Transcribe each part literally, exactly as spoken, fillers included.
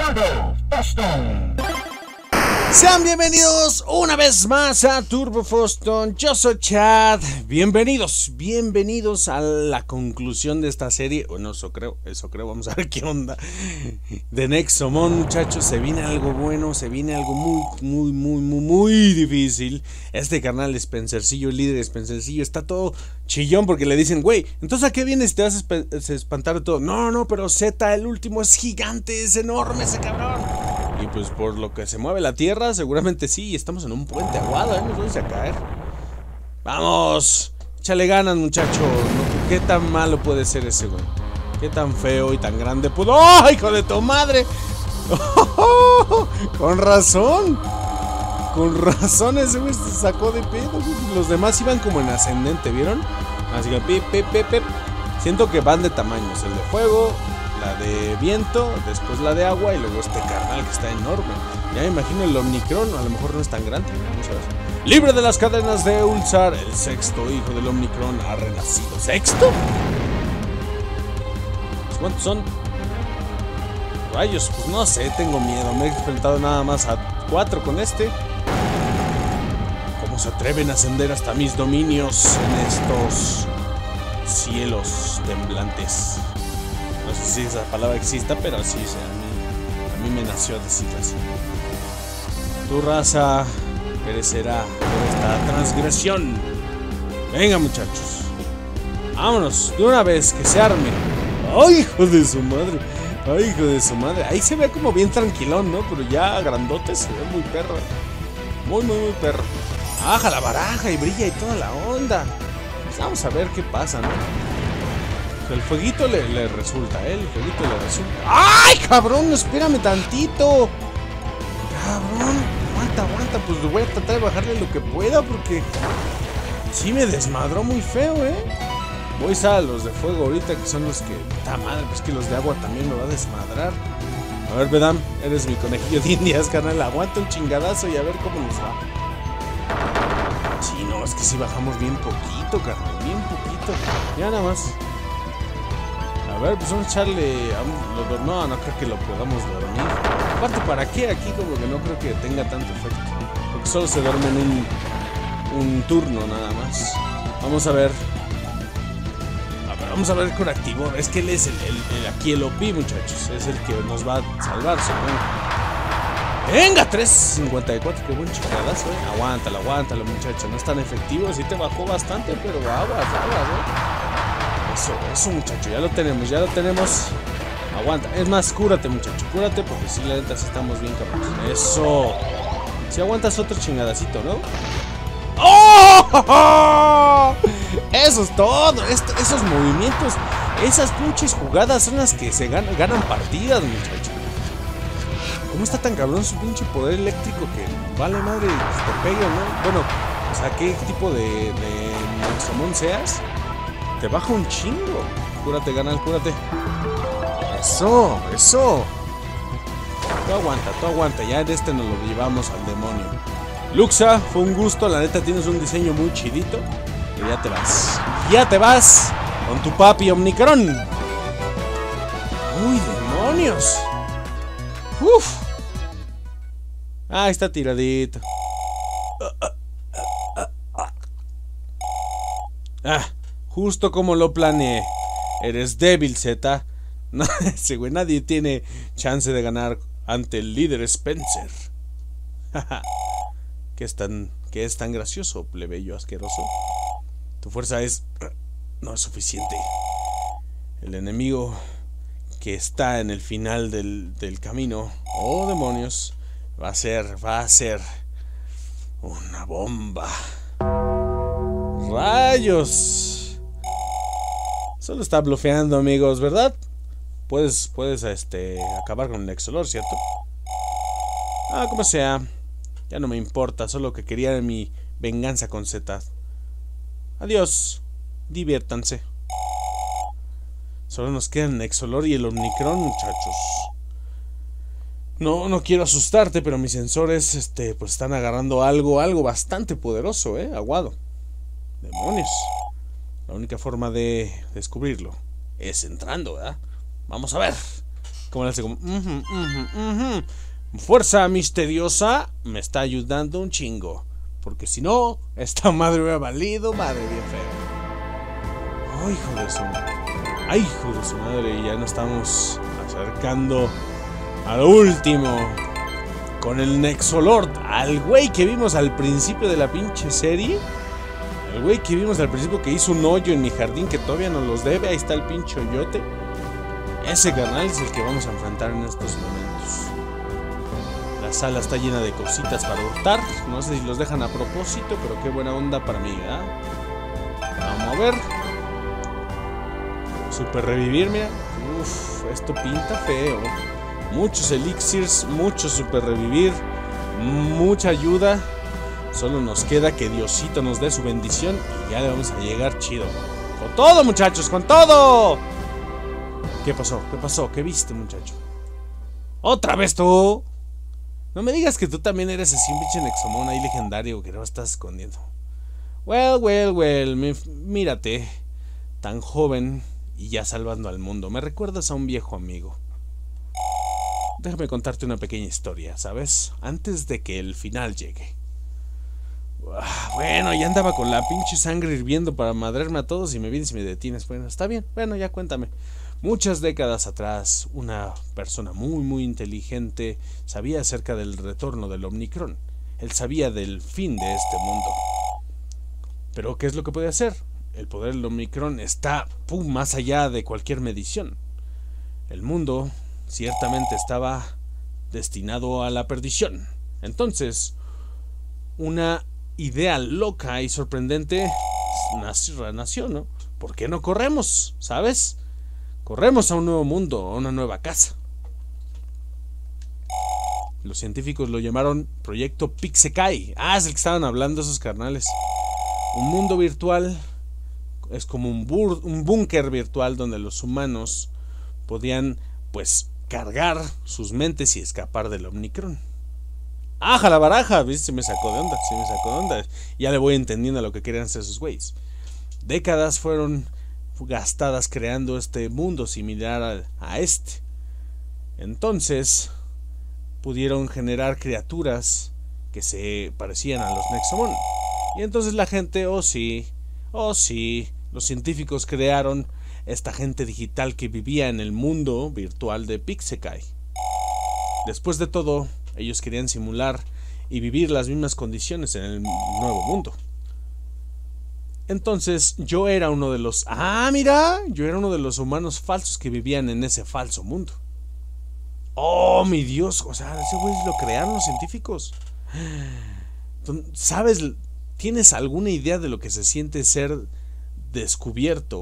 Ricardo Boston. Sean bienvenidos una vez más a Turbo Boston. Yo soy Chad. Bienvenidos, bienvenidos a la conclusión de esta serie. Bueno, eso creo, eso creo. Vamos a ver qué onda. De Nexomon, muchachos. Se viene algo bueno, se viene algo muy, muy, muy, muy, muy difícil. Este carnal Spencercillo, el líder de Spencercillo, está todo chillón porque le dicen, güey, entonces ¿a qué vienes? Te vas a esp- a espantar de todo. No, no, pero Z, el último, es gigante, es enorme ese cabrón. Y pues por lo que se mueve la tierra, seguramente sí. Estamos en un puente aguado, ¿eh? Nos vamos a caer. ¡Vamos! Échale ganas, muchacho. No, ¿qué tan malo puede ser ese, güey? ¿Qué tan feo y tan grande pudo? ¡Oh, hijo de tu madre! ¡Oh, con razón! Con razón ese güey se sacó de pedo, güey. Los demás iban como en ascendente, ¿vieron? Así que pip, pip, pip, pip. Siento que van de tamaños. El de fuego, la de viento, después la de agua y luego este carnal que está enorme. Ya me imagino el Omnicron, a lo mejor no es tan grande. Vamos a ver. Libre de las cadenas de Ulzar, el sexto hijo del Omnicron ha renacido. ¿Sexto? ¿Cuántos son? Rayos, pues no sé, tengo miedo. Me he enfrentado nada más a cuatro con este. ¿Cómo se atreven a ascender hasta mis dominios en estos cielos temblantes? No sé si esa palabra exista, pero sí, o sea, a mí, a mí me nació decirlo así. Tu raza perecerá por esta transgresión. Venga, muchachos, vámonos de una vez, que se arme. ¡Ay, hijo de su madre! ¡Ay, hijo de su madre! Ahí se ve como bien tranquilón, ¿no? Pero ya grandote se ve muy perro. Muy, muy, muy perro. Baja la baraja y brilla y toda la onda. Pues vamos a ver qué pasa, ¿no? El fueguito le, le resulta, ¿eh? El fueguito le resulta. ¡Ay, cabrón! Espérame tantito. Cabrón, aguanta, aguanta. Pues voy a tratar de bajarle lo que pueda porque sí me desmadró muy feo, ¿eh? Voy a los de fuego ahorita, que son los que... ¡Ta madre! Pues que los de agua también me va a desmadrar. A ver, Bedam, eres mi conejillo de indias, carnal. Aguanta un chingadazo y a ver cómo nos va. Sí, no, es que sí bajamos bien poquito, carnal. Bien poquito. Ya nada más. A ver, pues vamos a echarle a un, lo, no, no creo que lo podamos dormir. Aparte, ¿para qué? Aquí como que no creo que tenga tanto efecto. Porque solo se duerme en un, un turno nada más. Vamos a ver. A ver, vamos a ver con Activor. Es que él es el, el, el aquí el O P, muchachos. Es el que nos va a salvar, supongo. Venga, tres cincuenta y cuatro, qué buen chingadazo, eh. Aguántalo, aguántalo, muchacho. No es tan efectivo, sí te bajó bastante, pero aguas, aguas, eh. Eso, eso, muchacho, ya lo tenemos, ya lo tenemos. Aguanta, es más, cúrate, muchacho, cúrate porque si la neta sí estamos bien cabrones. Eso. Si aguantas otro chingadacito, ¿no? ¡Oh! Eso es todo. Esto, esos movimientos, esas pinches jugadas son las que se ganan, ganan partidas, muchacho. ¿Cómo está tan cabrón su pinche poder eléctrico que vale madre que te pegue, ¿no? Bueno, o sea, ¿qué tipo de, de Nexomon seas? Te baja un chingo. Cúrate, canal, cúrate. Eso, eso. Tú aguanta, tú aguanta. Ya de este nos lo llevamos al demonio. Luxa, fue un gusto. La neta tienes un diseño muy chidito. Y ya te vas. Ya te vas con tu papi Omnicron. ¡Uy, demonios! ¡Uf! Ah, está tiradito. Ah. Justo como lo planeé. Eres débil, Z. No, ese güey, nadie tiene chance de ganar ante el líder Spencer. ¿Qué es tan, qué es tan gracioso, plebeyo asqueroso? Tu fuerza es... no es suficiente. El enemigo que está en el final del, del camino, oh demonios, va a ser, va a ser una bomba. ¡Rayos! Solo está blufeando, amigos, ¿verdad? Puedes, puedes, este, acabar con el Exolor, ¿cierto? Ah, como sea. Ya no me importa, solo que quería mi venganza con Z. Adiós. Diviértanse. Solo nos quedan el Exolor y el Omnicron, muchachos. No, no quiero asustarte, pero mis sensores, este, pues están agarrando algo, algo bastante poderoso, ¿eh? Aguado. Demonios. La única forma de descubrirlo es entrando, ¿verdad? Vamos a ver. Como le hace como... Uh -huh, uh -huh, uh -huh. Fuerza misteriosa me está ayudando un chingo. Porque si no, esta madre hubiera valido madre bien fea. Ay, hijo de su... Ay, hijo de su madre. Ya nos estamos acercando al último. Con el Nexolord. Al güey que vimos al principio de la pinche serie. El güey que vimos al principio que hizo un hoyo en mi jardín que todavía nos los debe. Ahí está el pinche hoyote. Ese carnal es el que vamos a enfrentar en estos momentos. La sala está llena de cositas para hurtar. No sé si los dejan a propósito, pero qué buena onda para mí, ¿eh? Vamos a ver. Super revivir, mira. Uff, esto pinta feo. Muchos elixirs, mucho super revivir. Mucha ayuda. Solo nos queda que Diosito nos dé su bendición y ya le vamos a llegar chido. ¡Con todo, muchachos! ¡Con todo! ¿Qué pasó? ¿Qué pasó? ¿Qué viste, muchacho? ¡Otra vez tú! No me digas que tú también eres así un pinche Nexomon ahí legendario que no estás escondiendo. Well, well, well, mírate. Tan joven y ya salvando al mundo. Me recuerdas a un viejo amigo. Déjame contarte una pequeña historia, ¿sabes? Antes de que el final llegue. Bueno, ya andaba con la pinche sangre hirviendo para madrearme a todos y me vienes y me detienes. Bueno, está bien, bueno, ya cuéntame. Muchas décadas atrás, una persona muy muy inteligente sabía acerca del retorno del Omnicron. Él sabía del fin de este mundo. Pero ¿qué es lo que puede hacer? El poder del Omnicron está pum, más allá de cualquier medición. El mundo ciertamente estaba destinado a la perdición. Entonces, una idea loca y sorprendente nació, nació, ¿no? ¿Por qué no corremos? ¿Sabes? Corremos a un nuevo mundo, a una nueva casa. Los científicos lo llamaron Proyecto Pixekai. Ah, es el que estaban hablando esos carnales. Un mundo virtual es como un, un búnker virtual donde los humanos podían, pues, cargar sus mentes y escapar del Omnicron. ¡Aja la baraja! ¿Viste? Se me sacó de onda, se me sacó de onda. Ya le voy entendiendo a lo que querían hacer esos güeyes. Décadas fueron gastadas creando este mundo similar a, a este. Entonces pudieron generar criaturas que se parecían a los Nexomon. Y entonces la gente, oh sí, oh sí, los científicos crearon esta gente digital que vivía en el mundo virtual de Pixekai. Después de todo, ellos querían simular y vivir las mismas condiciones en el nuevo mundo. Entonces yo era uno de los... ¡Ah, mira! Yo era uno de los humanos falsos que vivían en ese falso mundo. ¡Oh, mi Dios! O sea, ese güey lo crearon los científicos. ¿Sabes? ¿Tienes alguna idea de lo que se siente ser descubierto?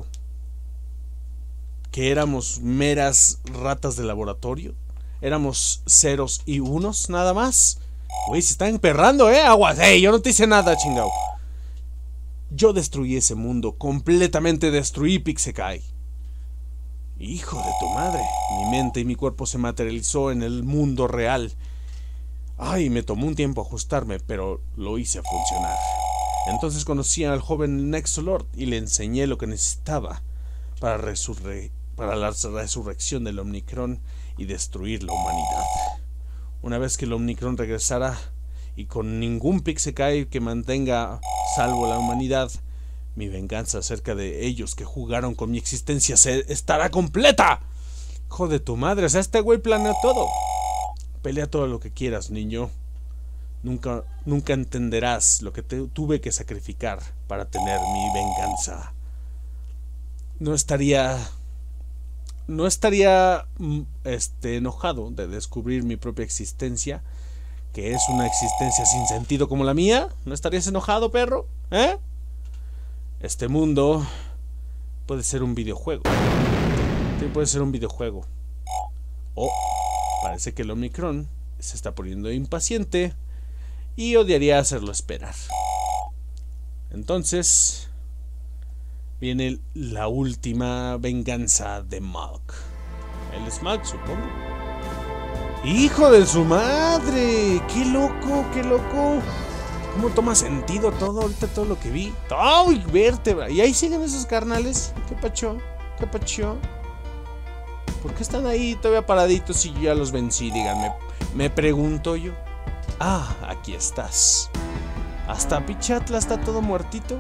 ¿Que éramos meras ratas de laboratorio? ¿Éramos ceros y unos nada más? Güey, se están emperrando, ¿eh? Aguas. ¡Ey! Yo no te hice nada, chingao. Yo destruí ese mundo, completamente destruí Pixekai. Hijo de tu madre. Mi mente y mi cuerpo se materializó en el mundo real. Ay, me tomó un tiempo ajustarme, pero lo hice funcionar. Entonces conocí al joven Nexolord y le enseñé lo que necesitaba para, resurre para la resurrección del Omnicron y destruir la humanidad. Una vez que el Omnicron regresara y con ningún Pixekai que mantenga salvo la humanidad, mi venganza acerca de ellos que jugaron con mi existencia se estará completa. Hijo de tu madre, o sea, este güey planea todo. Pelea todo lo que quieras, niño. Nunca, nunca entenderás lo que te, tuve que sacrificar para tener mi venganza. No estaría... No estaría este, enojado de descubrir mi propia existencia, que es una existencia sin sentido como la mía. ¿No estarías enojado, perro? ¿Eh? Este mundo puede ser un videojuego. Sí, puede ser un videojuego. Oh, parece que el Omnicron se está poniendo impaciente y odiaría hacerlo esperar. Entonces viene la última venganza de Smaug. El Smaug, supongo. ¡Hijo de su madre! ¡Qué loco, qué loco! ¿Cómo toma sentido todo ahorita, todo lo que vi? ¡Ay, vértebra! Y ahí siguen esos carnales. ¿Qué pacho? ¿Qué pacho? ¿Por qué están ahí todavía paraditos si yo ya los vencí? Díganme. Me pregunto yo. Ah, aquí estás. Hasta Pichatla está todo muertito.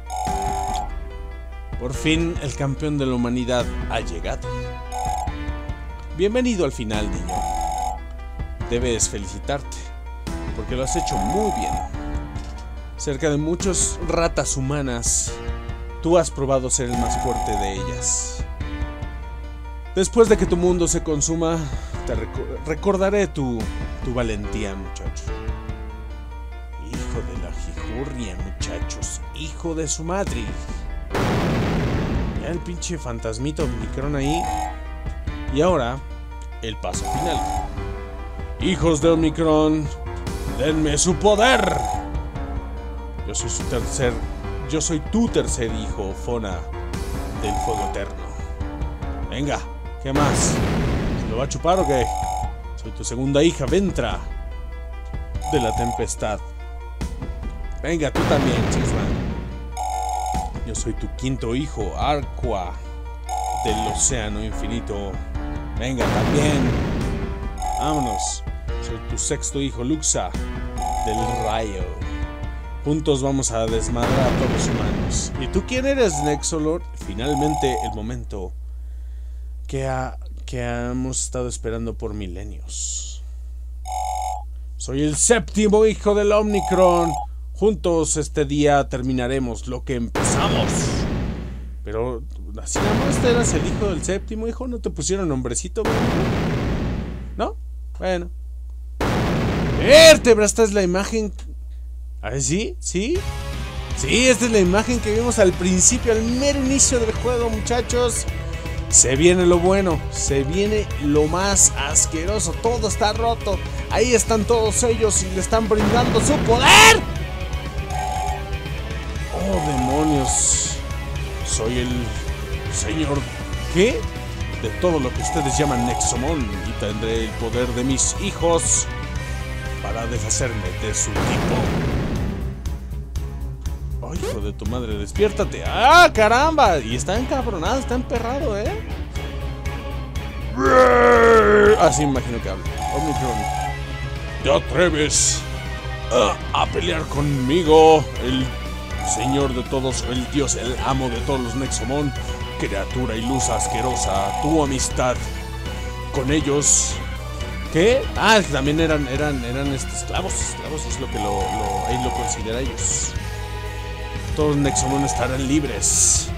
Por fin el campeón de la humanidad ha llegado. Bienvenido al final, niño. Debes felicitarte, porque lo has hecho muy bien. Cerca de muchas ratas humanas, tú has probado ser el más fuerte de ellas. Después de que tu mundo se consuma, te reco recordaré tu, tu valentía, muchacho. Hijo de la jijurria, muchachos. Hijo de su madre. Ya el pinche fantasmita Omicron ahí. Y ahora, el paso final. Hijos de Omicron, denme su poder. Yo soy su tercer... Yo soy tu tercer hijo, Fona, del fuego eterno. Venga, ¿qué más? ¿Se lo va a chupar o qué? Soy tu segunda hija, Ventra, de la tempestad. Venga, tú también, Chisman. Yo soy tu quinto hijo, Arqua, del océano infinito. Venga, también. Vámonos. Soy tu sexto hijo, Luxa, del rayo. Juntos vamos a desmadrar a todos los humanos. ¿Y tú quién eres, Nexolord? Finalmente el momento que, ha, que hemos estado esperando por milenios. Soy el séptimo hijo del Omicron. Juntos este día terminaremos lo que empezamos. Pero, ¿así nada más te eras el hijo del séptimo hijo? ¿No te pusieron nombrecito, bro? ¿No? Bueno. Vértebra, esta es la imagen. A ver, ¿sí? ¿Sí? Sí, esta es la imagen que vimos al principio, al mero inicio del juego, muchachos. Se viene lo bueno, se viene lo más asqueroso. Todo está roto. Ahí están todos ellos y le están brindando su poder. Oh, demonios. Soy el señor... ¿Qué? De todo lo que ustedes llaman Nexomon. Y tendré el poder de mis hijos para deshacerme de su tipo. ¡Oh, hijo de tu madre! ¡Despiértate! ¡Ah, caramba! Y está encabronado, está emperrado, ¿eh? Así imagino que habla. Omicron, ¿te atreves a, a pelear conmigo? El señor de todos, el dios, el amo de todos los Nexomon. Criatura y luz asquerosa, tu amistad con ellos. ¿Qué? Ah, también eran, eran, eran este, esclavos. Esclavos es lo que lo, lo, él lo considera ellos. Todos los Nexomon estarán libres.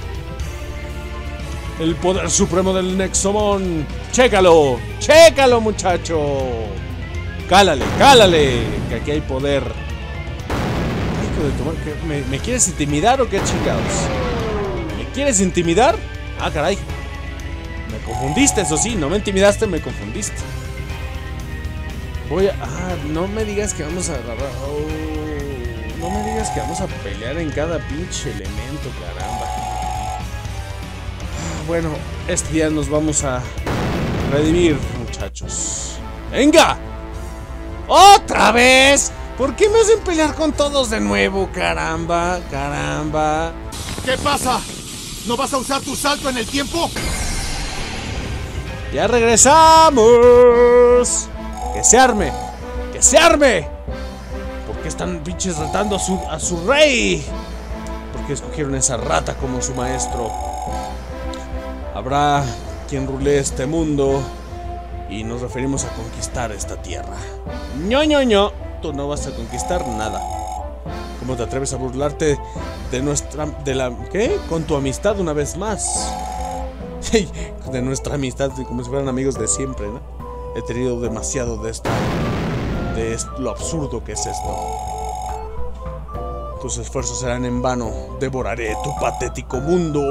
El poder supremo del Nexomon. ¡Chécalo! ¡Chécalo, muchacho! ¡Cálale, cálale! Que aquí hay poder. Ay, hijo de tu madre, ¿me, ¿me quieres intimidar o qué chingados? ¿Me quieres intimidar? Ah, caray. Me confundiste, eso sí. No me intimidaste, me confundiste. Voy a... Ah, no me digas que vamos a agarrar... Oh, no me digas que vamos a pelear en cada pinche elemento, caramba. Bueno, este día nos vamos a redimir, muchachos. ¡Venga! ¡Otra vez! ¿Por qué me hacen pelear con todos de nuevo? Caramba, caramba. ¿Qué pasa? ¿No vas a usar tu salto en el tiempo? ¡Ya regresamos! ¡Que se arme! ¡Que se arme! ¿Por qué están pinches retando a su, a su rey? ¿Por qué escogieron a esa rata como su maestro? Habrá quien rule este mundo y nos referimos a conquistar esta tierra. ¡Ño, ño, ño! Tú no vas a conquistar nada. ¿Cómo te atreves a burlarte de nuestra... de la... ¿qué? Con tu amistad una vez más. De nuestra amistad, como si fueran amigos de siempre, ¿no? He tenido demasiado de esto. De esto, lo absurdo que es esto. Tus esfuerzos serán en vano. Devoraré tu patético mundo.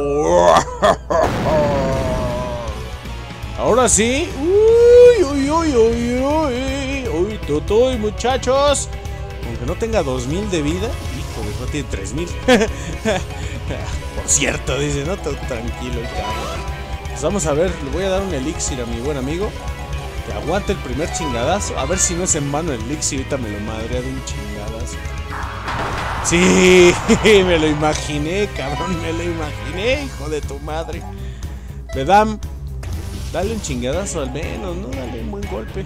Ahora sí. Uy, uy, uy, uy, uy. Uy, tutuy, muchachos. Aunque no tenga dos mil de vida. Hijo de, no tiene tres mil. Por cierto, dice, no, todo tranquilo, cabrón. Pues vamos a ver, le voy a dar un elixir a mi buen amigo. Que aguante el primer chingadazo. A ver si no es en vano el elixir. Ahorita me lo madrea de un chingadazo. Sí, me lo imaginé, cabrón, me lo imaginé, hijo de tu madre. Vedam, Dale un chingadazo al menos, ¿no? Dale un buen golpe.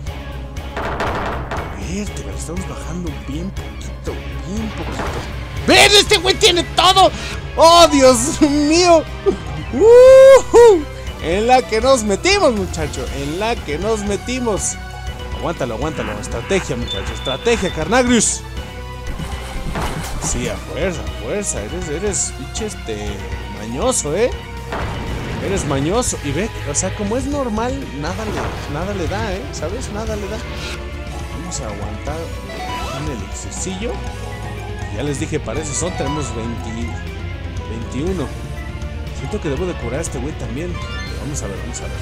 Verte, le estamos bajando bien poquito, bien poquito. ¡Ven! ¡Este güey tiene todo! ¡Oh, Dios mío! ¡Uh-huh! En la que nos metimos, muchacho. En la que nos metimos. Aguántalo, aguántalo. Estrategia, muchacho. Estrategia, Carnagrius. Sí, a fuerza, a fuerza. Eres, eres, pinche, este, mañoso, ¿eh? Eres mañoso. Y ve, o sea, como es normal, nada le, nada le da, ¿eh? ¿Sabes? Nada le da. Vamos a aguantar en el exercillo. Ya les dije, para eso son, tenemos veinte, veintiuno. Siento que debo de curar a este güey también. Pero vamos a ver, vamos a ver.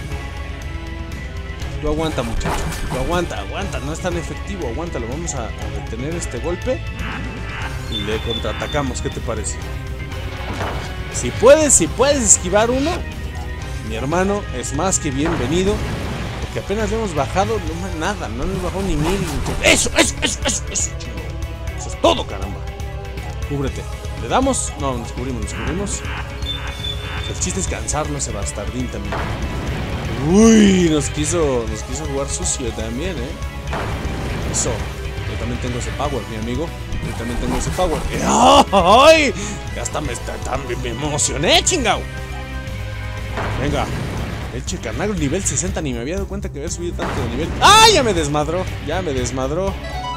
Tú aguanta, muchacho. Tú aguanta, aguanta. No es tan efectivo. Aguántalo. Vamos a, a detener este golpe. Y le contraatacamos. ¿Qué te parece? Si puedes, si puedes esquivar uno, mi hermano es más que bienvenido. Porque apenas le hemos bajado, no nada, no hemos bajado ni mil. Eso, eso, eso, eso, eso, chingo. Eso es todo, caramba. Cúbrete. ¿Le damos? No, nos cubrimos, nos cubrimos. El chiste es cansarlo ese bastardín también. Uy, nos quiso, nos quiso jugar sucio también, eh. Eso. Yo también tengo ese power, mi amigo. Yo también tengo ese power. ¡Ay! Ya hasta me, está, me emocioné, chingao. Venga. Eche carnal, nivel sesenta. Ni me había dado cuenta que había subido tanto de nivel. ¡Ah! Ya me desmadró. Ya me desmadró.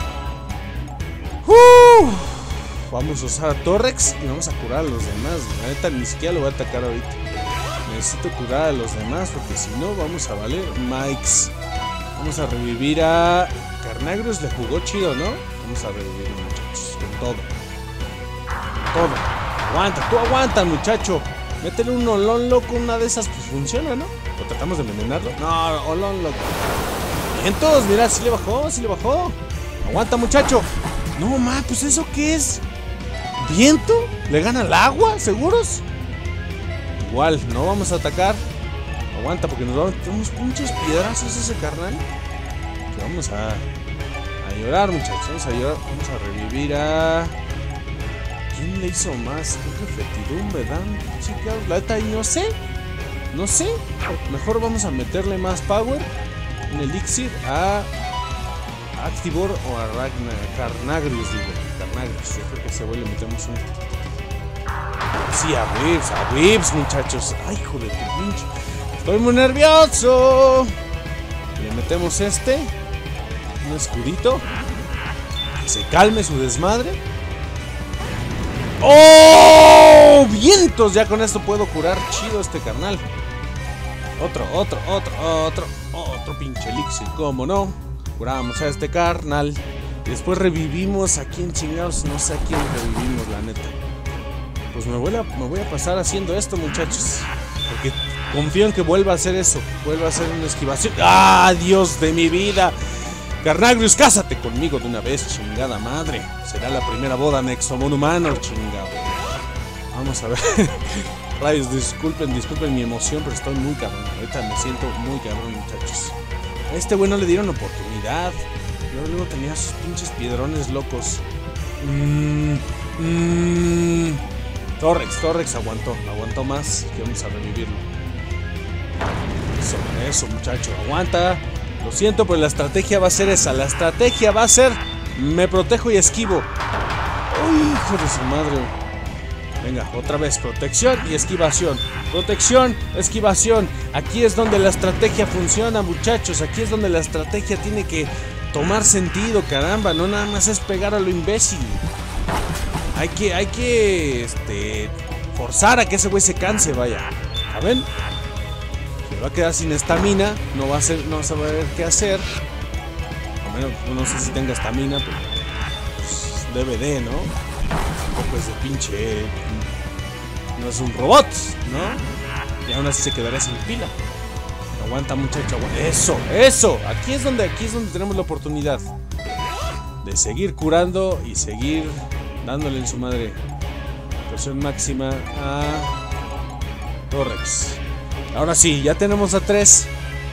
Uh, vamos a usar a Torrex y vamos a curar a los demás. La neta ni siquiera lo voy a atacar ahorita. Necesito curar a los demás porque si no vamos a valer Mikes. Vamos a revivir a Carnagrius. Le jugó chido, ¿no? Vamos a revivir, muchachos, con todo. Con todo. Aguanta, tú aguanta, muchacho. Métele un olón loco, una de esas pues funciona, ¿no? ¿O tratamos de envenenarlo? No, olón loco. Vientos, mira, sí le bajó, sí le bajó. Aguanta, muchacho. No, ma, pues ¿eso qué es? ¿Viento? ¿Le gana el agua? ¿Seguros? Igual, no vamos a atacar. Aguanta, porque nos vamos. Tenemos pinches piedrazos ese carnal. Que vamos a, a llorar, muchachos. Vamos a llorar. Vamos a revivir a. ¿Quién le hizo más? Creo que Fetidum, ¿verdad? Chicas, la neta, no sé. No sé. Mejor vamos a meterle más power. Un elixir a. Activor o a Ragnar, Carnagrius, digo. Carnagrius. Yo creo que a ese güey le metemos un. Sí, a Whips, a Whips, muchachos. Ay, hijo de tu pinche. Estoy muy nervioso. Le metemos este. Un escudito. Que se calme su desmadre. ¡Oh! ¡Vientos! Ya con esto puedo curar chido a este carnal. Otro, otro, otro, otro. Otro pinche elixir, ¿cómo no? Curamos a este carnal. Y después revivimos. ¿A quién chingados? No sé a quién revivimos, la neta. Pues me voy a, me voy a pasar haciendo esto, muchachos. Porque confío en que vuelva a hacer eso. Vuelva a hacer una esquivación. ¡Ah, Dios de mi vida! Carnagrius, cásate conmigo de una vez, chingada madre. Será la primera boda Nexomon humano, chingado. Vamos a ver. Rayos, disculpen, disculpen mi emoción, pero estoy muy cabrón. Ahorita me siento muy cabrón, muchachos. A este güey no le dieron oportunidad. Yo luego tenía sus pinches piedrones locos. Mmm. Mmm. Torrex, Torrex aguantó, aguantó más. Que vamos a revivirlo. Eso, eso, muchacho, aguanta. Lo siento, pero la estrategia va a ser esa. La estrategia va a ser: me protejo y esquivo. Uy, hijo de su madre. Venga, otra vez, protección y esquivación. Protección, esquivación. Aquí es donde la estrategia funciona, muchachos. Aquí es donde la estrategia tiene que tomar sentido, caramba. No nada más es pegar a lo imbécil. Hay que, hay que, este, forzar a que ese güey se canse, vaya. ¿Saben? Se va a quedar sin estamina. No va a ser, no va a saber qué hacer. A menos, no sé si tenga estamina, pero pues, debe de, ¿no? Tampoco es de pinche. No es un robot, ¿no? Y aún así se quedaría sin pila. Aguanta, muchacho, aguanta. Eso, eso. Aquí es donde, aquí es donde tenemos la oportunidad de seguir curando y seguir dándole en su madre presión máxima a Torrex. Ahora sí, ya tenemos a tres.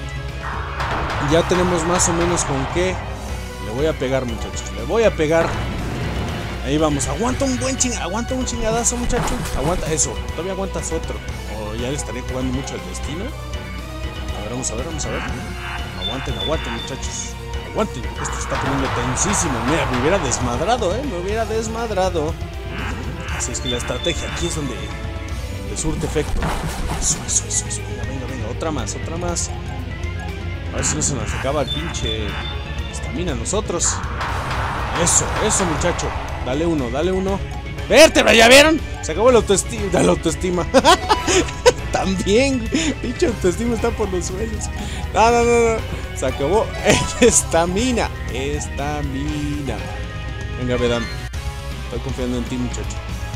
Ya tenemos más o menos con qué. Le voy a pegar, muchachos. Le voy a pegar. Ahí vamos. Aguanta un buen ching... Aguanta un chingadazo, muchacho. Aguanta eso. Todavía aguantas otro. O ya le estaría jugando mucho al destino. A vamos a ver, vamos a ver. Aguanten, aguanten, muchachos. Aguanten, esto se está poniendo tensísimo. Mira, me hubiera desmadrado, eh. Me hubiera desmadrado. Así es que la estrategia aquí es donde, donde surte efecto. Eso, eso, eso, eso. Venga, venga, venga. Otra más, otra más. A ver si no se nos acaba el pinche estamina a nosotros. Eso, eso, muchacho. Dale uno, dale uno. ¡Vértebra! ¿Ya vieron? Se acabó la autoestima. La autoestima. También, pinche autoestima está por los suelos. No, no, no, no. Se acabó. Estamina. Estamina. Venga, Vedam. Estoy confiando en ti, muchacho.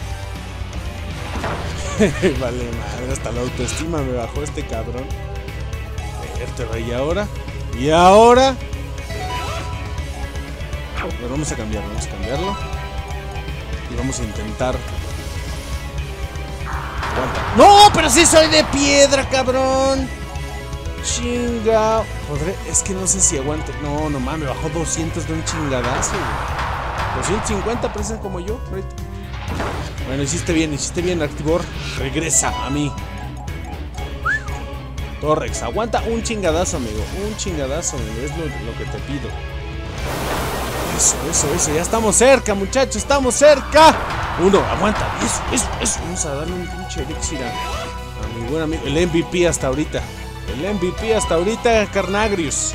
Vale, madre. Hasta la autoestima me bajó este cabrón. Vértebra. ¿Y ahora? ¿Y ahora? Bueno, vamos a cambiarlo. Vamos a cambiarlo. Y vamos a intentar. Aguanta. ¡No! ¡Pero sí soy de piedra, cabrón! Chinga. ¿Podré? Es que no sé si aguante. No, no mames, me bajó doscientos de un chingadazo, güey. doscientos cincuenta parecen como yo. Ahorita. Bueno, hiciste bien, hiciste bien, Artibor. Regresa a mí. Torrex, aguanta un chingadazo, amigo. Un chingadazo, amigo. Es lo, lo que te pido. Eso, eso, eso. Ya estamos cerca, muchachos. Estamos cerca. Uno, aguanta. Eso, eso, eso. Vamos a darle un pinche elixir a, a mi buen amigo. El M V P hasta ahorita. El M V P hasta ahorita, Carnagrius.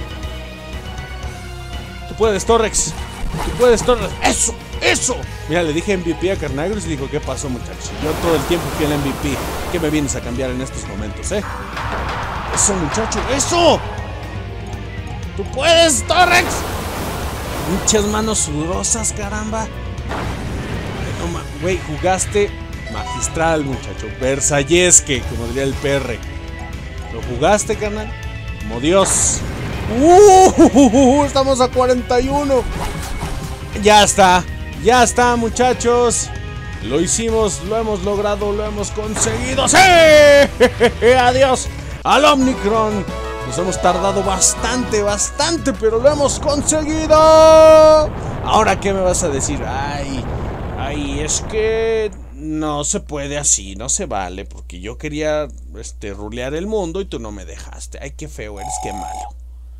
Tú puedes, Torrex. Tú puedes, Torrex. Eso, eso. Mira, le dije M V P a Carnagrius y dijo, ¿qué pasó, muchachos? Yo todo el tiempo fui el M V P. ¿Qué me vienes a cambiar en estos momentos, eh? Eso, muchacho. Eso. Tú puedes, Torrex. Muchas manos sudorosas, caramba. No, güey, jugaste magistral, muchacho. Versallesque, como diría el P R. ¿Lo jugaste, carnal? Como Dios. Uh, estamos a cuarenta y uno. Ya está. Ya está, muchachos. Lo hicimos, lo hemos logrado, lo hemos conseguido. ¡Sí! Adiós al Omicron. Nos hemos tardado bastante, bastante, pero lo hemos conseguido. Ahora, ¿qué me vas a decir? Ay, ay, es que no se puede así, no se vale, porque yo quería, este, rulear el mundo y tú no me dejaste. Ay, qué feo eres, qué malo.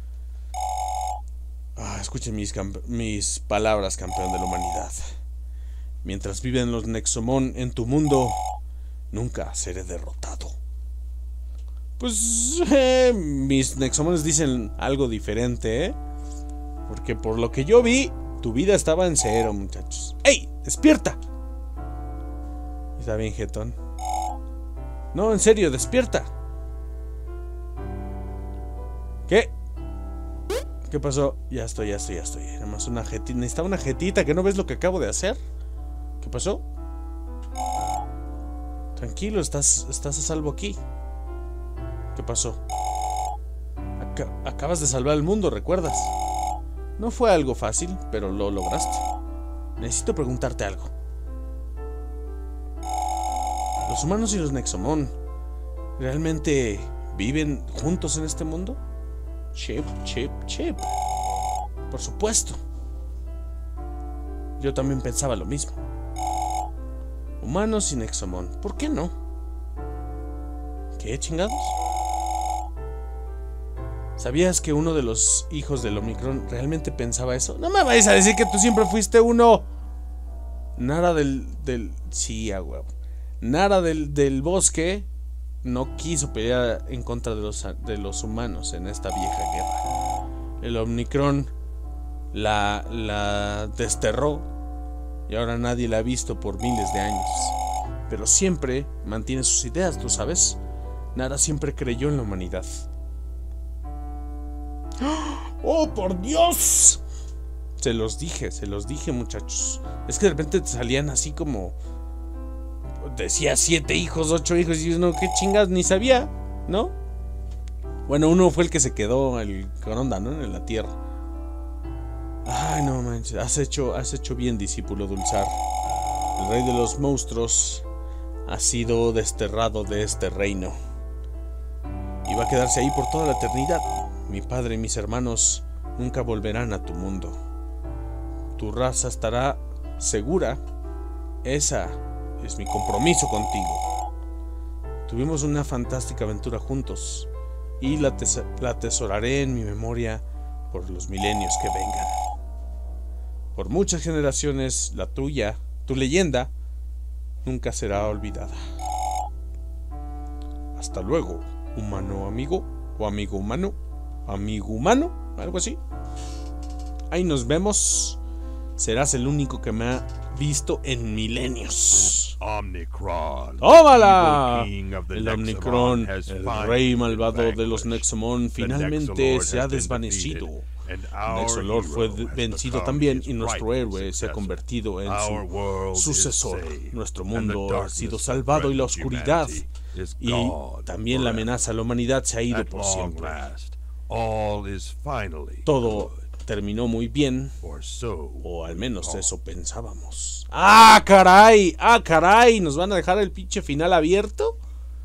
Ah, escuchen mis, mis palabras, campeón de la humanidad. Mientras viven los Nexomon en tu mundo, nunca seré derrotado. Pues eh, mis Nexomones dicen algo diferente, ¿eh? Porque por lo que yo vi, tu vida estaba en cero, muchachos. ¡Ey! ¡Despierta! Está bien, jetón. No, en serio, despierta. ¿Qué? ¿Qué pasó? Ya estoy, ya estoy, ya estoy. Nada más una jetita. Necesitaba una jetita, ¿que no ves lo que acabo de hacer? ¿Qué pasó? Tranquilo, estás, estás a salvo aquí. ¿Qué pasó? Ac acabas de salvar el mundo, ¿recuerdas? No fue algo fácil, pero lo lograste. Necesito preguntarte algo. ¿Los humanos y los Nexomon realmente viven juntos en este mundo? Chip, chip, chip. Por supuesto. Yo también pensaba lo mismo. Humanos y Nexomon, ¿por qué no? ¿Qué chingados? ¿Sabías que uno de los hijos del Omicron realmente pensaba eso? No me vayas a decir que tú siempre fuiste uno. Nara del... del sí, a huevo. Nara del, del bosque no quiso pelear en contra de los, de los humanos en esta vieja guerra. El Omicron la, la desterró y ahora nadie la ha visto por miles de años. Pero siempre mantiene sus ideas, ¿tú sabes? Nara siempre creyó en la humanidad. ¡Oh, por Dios! Se los dije, se los dije, muchachos. Es que de repente te salían así como... Decía siete hijos, ocho hijos, y uno, qué chingas, ni sabía, ¿no? Bueno, uno fue el que se quedó, el Coronda, ¿no? En la tierra. Ay, no manches, has hecho, has hecho bien, discípulo Dulzar. El rey de los monstruos ha sido desterrado de este reino. Y va a quedarse ahí por toda la eternidad. Mi padre y mis hermanos nunca volverán a tu mundo. Tu raza estará segura. Esa es mi compromiso contigo. Tuvimos una fantástica aventura juntos. y la, la atesoraré en mi memoria por los milenios que vengan. Por muchas generaciones, la tuya, tu leyenda, nunca será olvidada. Hasta luego, humano amigo, o amigo humano, amigo humano, algo así. Ahí nos vemos. Serás el único que me ha visto en milenios. Omnicron, ¡Tómala! the El Omnicron, el rey malvado de los Nexomon, finalmente se ha desvanecido. Nexolord fue vencido también y nuestro héroe se ha convertido en su sucesor. Nuestro mundo ha sido salvado y la oscuridad y también la amenaza a la humanidad se ha ido por siempre. Todo terminó muy bien, o al menos eso pensábamos. ¡Ah, caray! ¡Ah, caray! ¿Nos van a dejar el pinche final abierto?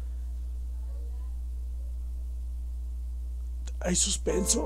¿Hay suspenso?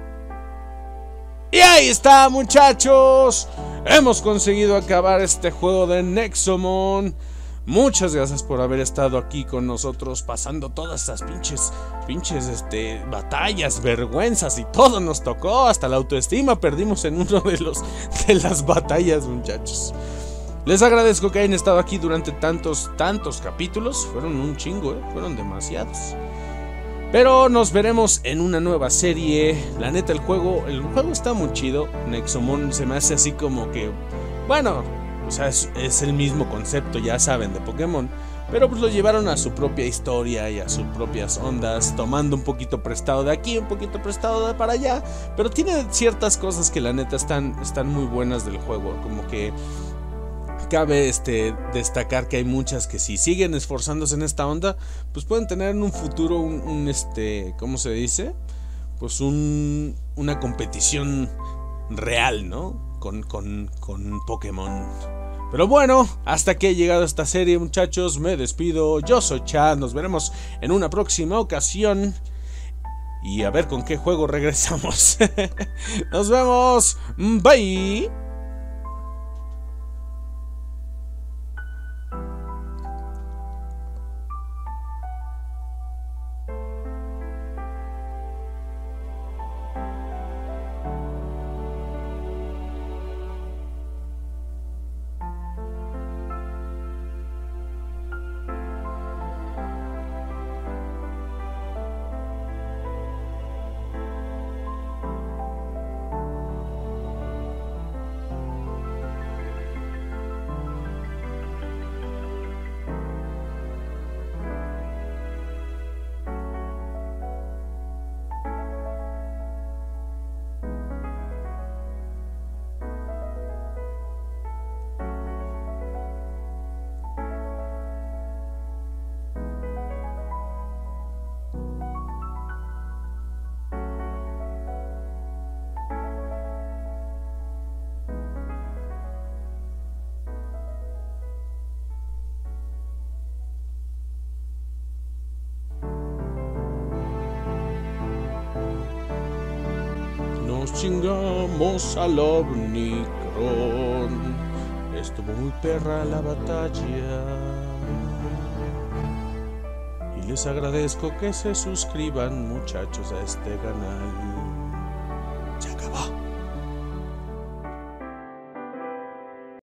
Y ahí está, muchachos. Hemos conseguido acabar este juego de Nexomon. Muchas gracias por haber estado aquí con nosotros, pasando todas estas pinches, pinches, este, batallas, vergüenzas y todo nos tocó, hasta la autoestima perdimos en uno de los, de las batallas, muchachos. Les agradezco que hayan estado aquí durante tantos, tantos capítulos, fueron un chingo, ¿eh? Fueron demasiados. Pero nos veremos en una nueva serie. La neta, el juego, el juego está muy chido. Nexomon se me hace así como que, bueno, o sea, es, es el mismo concepto, ya saben, de Pokémon. Pero pues lo llevaron a su propia historia y a sus propias ondas, tomando un poquito prestado de aquí, un poquito prestado de para allá. Pero tiene ciertas cosas que la neta están, están muy buenas del juego. Como que cabe este, destacar que hay muchas que si siguen esforzándose en esta onda, pues pueden tener en un futuro un, un este, ¿cómo se dice? Pues un, una competición real, ¿no? Con, con, con Pokémon. Pero bueno, hasta aquí ha llegado esta serie, muchachos. Me despido. Yo soy Chad. Nos veremos en una próxima ocasión. Y a ver con qué juego regresamos. Nos vemos. Bye. Chingamos al Omnicron. Estuvo muy perra la batalla. Y les agradezco que se suscriban, muchachos, a este canal.